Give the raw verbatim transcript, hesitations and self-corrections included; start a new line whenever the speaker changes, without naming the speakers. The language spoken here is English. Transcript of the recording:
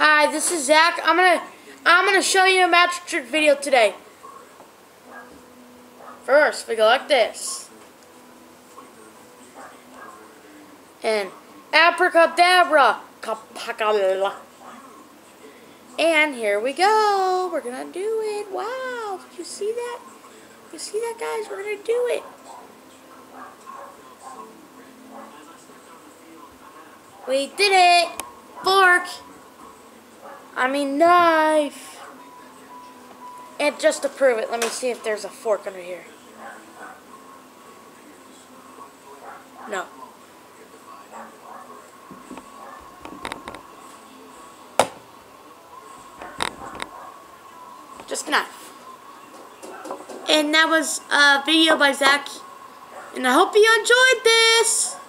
Hi, this is Zack. I'm gonna I'm gonna show you a magic trick video today. First, we go like this. And abracadabra. Kapakala. And here we go. We're gonna do it. Wow. Did you see that? You see that, guys? We're gonna do it. We did it. Fork. I mean knife. And just to prove it, let me see if there's a fork under here. No. Just a knife. And that was a video by Zack. And I hope you enjoyed this.